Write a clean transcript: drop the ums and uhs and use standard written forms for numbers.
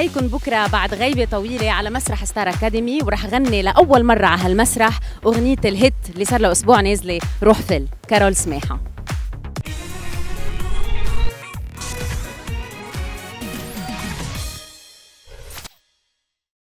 هيكون بكره بعد غيبه طويله على مسرح ستار اكاديمي، ورح غني لاول مره على هالمسرح اغنيه الهيت اللي صار له اسبوع نازله، روح فل كارول سماحه.